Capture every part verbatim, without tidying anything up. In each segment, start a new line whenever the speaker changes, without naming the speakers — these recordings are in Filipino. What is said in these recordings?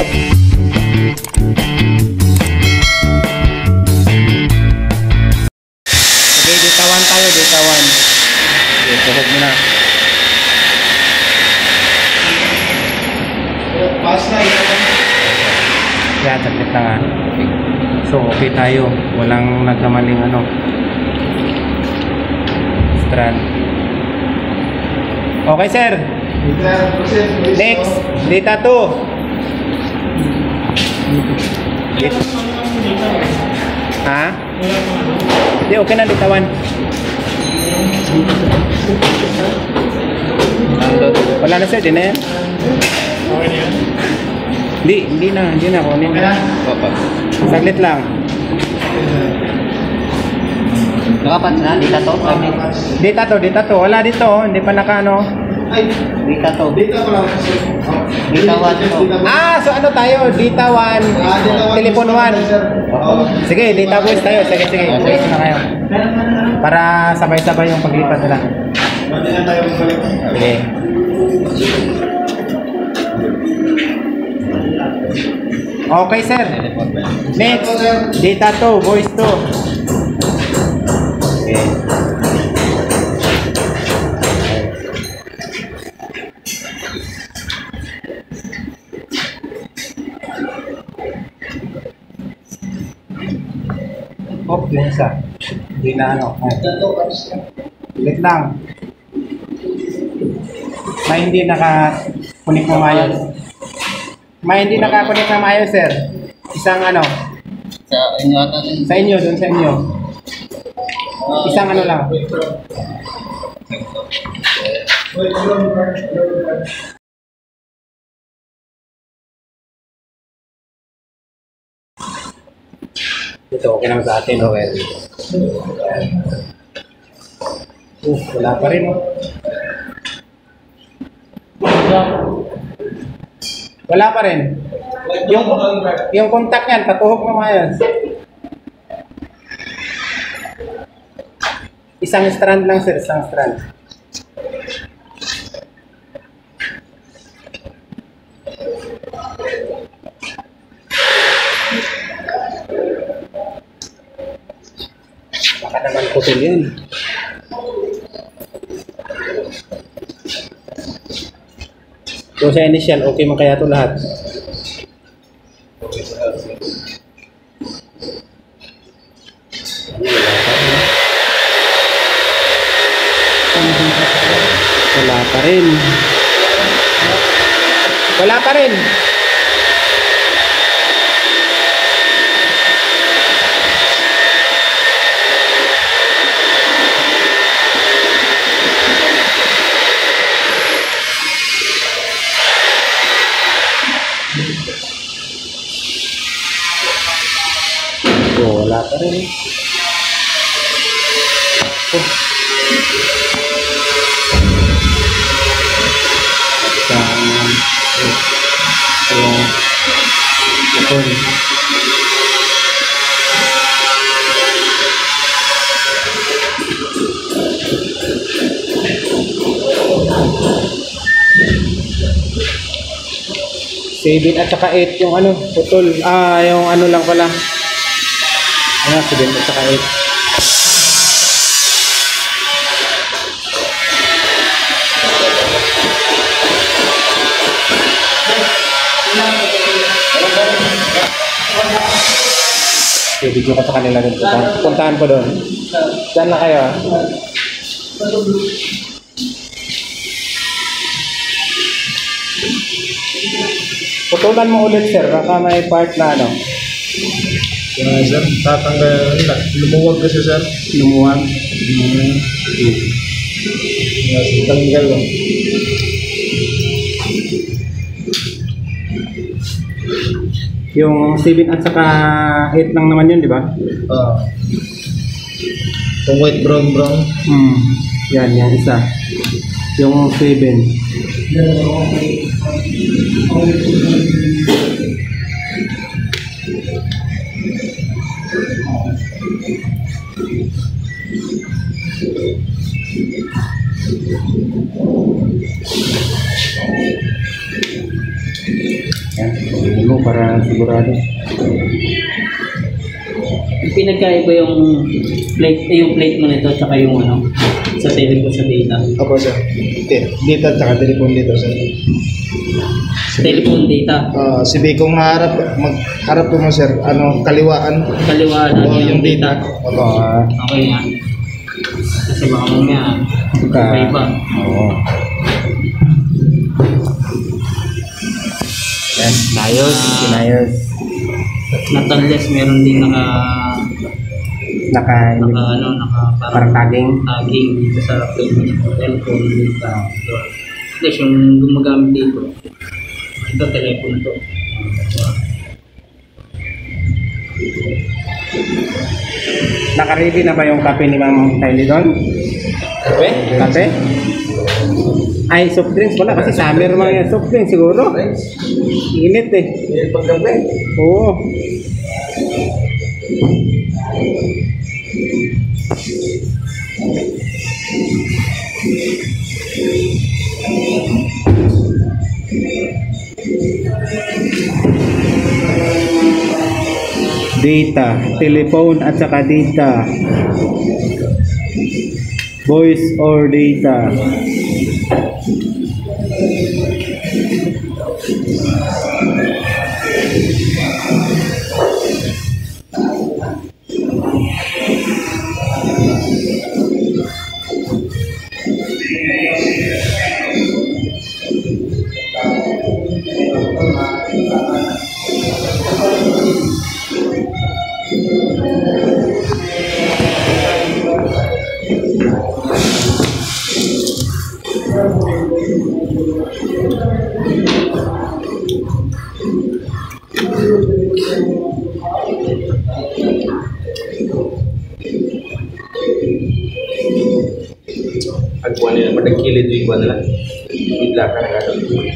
Okay, data one tayo, data one. Okay, tuhog mo na.
Pass na ito.
Yan, saglit lang ha. Okay. So, okay tayo. Walang nagkamaling ano. Strand. Okay, sir. Next, data two. Ha? Hindi, okay na, data one. Wala na, sir. Di na yan.
Okay na yan?
Hindi, hindi na. Hindi na. Kunin na. Saglit lang.
Nakapat na, data to?
Data to, data to. Wala dito. Hindi pa naka ano.
Ay,
Data to.
data ko lang kasi.
Data one to.
Ah, so ano tayo? Data one. Telephone one. Sige, data voice tayo. Sige, sige. Voice na kayo. Para sabay-sabay yung paglipat nila.
Pwede na tayo magbalik.
Okay. Okay, sir. Next, data two, voice two. Okay. Oh, yun isa. Hindi na ano. Ulit lang. May hindi nakakunik na maayos. May hindi nakakunik na maayos, sir. Isang ano.
Sa inyo ata din.
Sa inyo, dun sa inyo. Isang ano lang. Ito, okay lang sa atin. Okay. Uh, wala pa rin, oh. Wala pa rin. Yung, yung contact yan, patuhok na maayos. Isang strand lang, sir. Isang strand. Baka naman putol yan. So sa initial, okay man kaya ito lahat? Wala pa rin. Wala pa rin. Oh, wala pa rin. Oh. Isang ito. Ito. seven at saka eight yung ano, putol. Ah, yung ano lang pala. Ano, seven at saka eight. Okay, video ka sa kanila rin. Puntahan, puntahan ko doon. Diyan lang kayo. Putulan mo ulit, sir. Baka may part na ano.
Yeah, sir, tatanggal na. Lumuwag kasi, sir.
Lumuwag.
Hmm. Yes, tanggal lang.
Yung seven at saka eight lang naman yun, di ba?
Ah. Kung white, brown, brown.
Hmm. Yan, yan isa. Yung seven. Yan. Hindi mo para sigurado.
Yung pinagkaiba yung plate, eh, yung plate mo nito tsaka yung ano, sa telephone sa data.
Opo, sir. Okay. Dito at saka telephone dito, sir.
Telephone data.
Ah, si Bikong maharap, magharap po mo, sir. Ano, kaliwaan.
Kaliwaan
O,
yung,
yung data.
Oo.
Opo.
ah,
Okay nga. Kasi baka mamaya,
Ka-
iba-iba.
Oo. Yan, inayos, inayos.
Not unless meron din naka,
Naka,
naka ano, naka
parang tagging.
tagging dito sa plate mo, telephone dito. Unless yung gumagamit dito, ito telephone to.
Naka-ready na ba yung kape ni Ma'am Kylie doon? Kape? Kape? Ay, soft drinks wala kasi summer mga yan. Soft drinks siguro. Init eh.
Pagkape.
Oo. Data, telephone at saka data. Voice or data.
Agwan nila, madagkilid yung iba nila. Bigla ka na gano'n.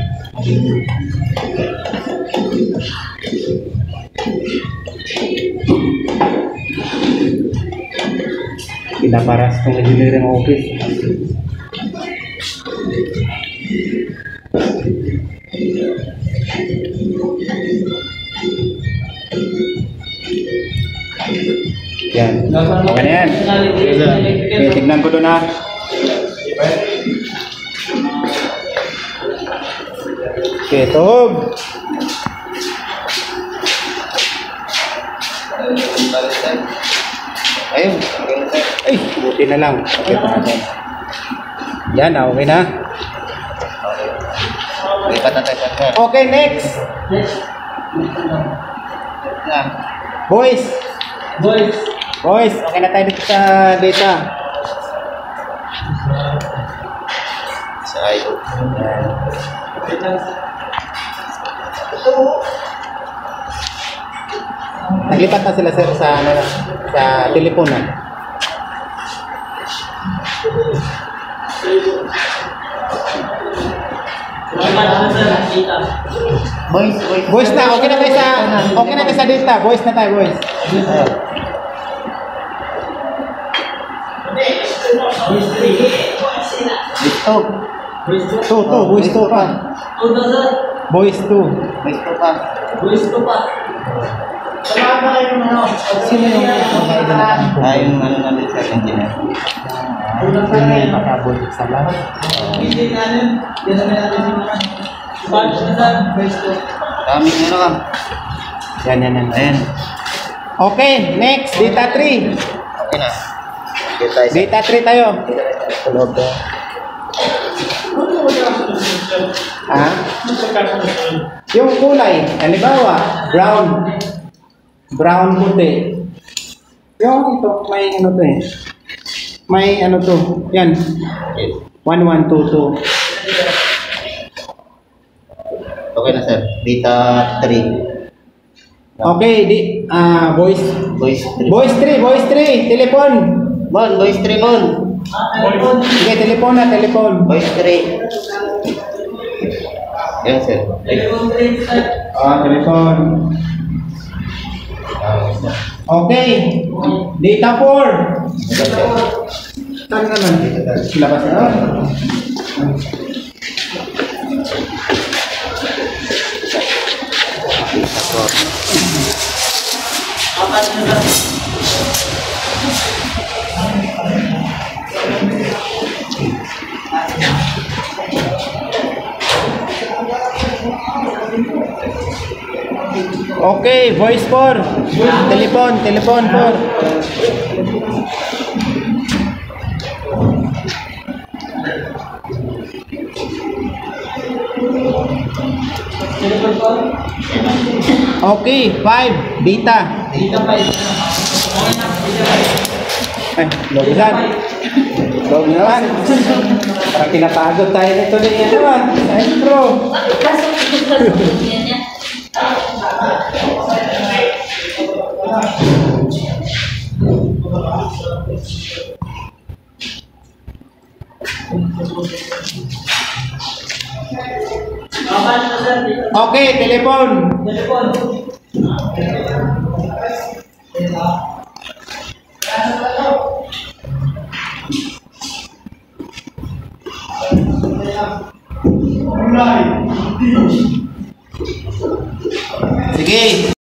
Pinaparas kong engineering office. Yan. Okay na yan. Okay, tignan ko doon ha. Okay, Tob.
Ayun,
Ay, buti na lang. Okay pa natin. Yan, ah, okay na.
lipat na tayo sir.
Okay, next.
Yan.
Boys. Boys. Boys, okay na tayo dito sa data.
Sa ayaw.
Yan. Naglipat na sila sir sa ano na, sa telepono.
Boys, boys.
Boys na, okay na tayo sa okay na tayo sa data. Boys na tayo, boys.
Dito.
Two, two, boys two pa. Boys two.
Boys to pa.
Sino yung
Ah, yung ano natin sa engineer.
Sino yung makabot sa lahat?
Kami ano ka?
Yan, yan, yan.
Ayan.
Okay, next, data three.
Okay na. Dito tayo.
Data three tayo. Tulog to. Ha? Yung kulay, halimbawa, brown. Brown puti. Yung ito, may ano to eh. May ano to. Yan. one one two two.
Okay na sir. Data three.
Okay, di, ah, voice.
Voice three.
Voice three, voice three, telepon.
Bon, voice three bon.
Sige, telepon na, telepon.
Voice three. Yan sir.
Ah, telepon. Okay. Data four. Saan naman? Labas na. Okay, voice for. Telepon, telepon for. Okay, five. Data. Ay, lobisan. Log naman. Parang pinapagod tayo nito na yan naman. Ay, bro. Okay, telepon. Sige.